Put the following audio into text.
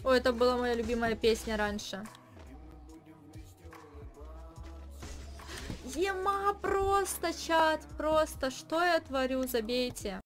Ой, это была моя любимая песня раньше. Ема просто, чат, просто, что я творю, забейте.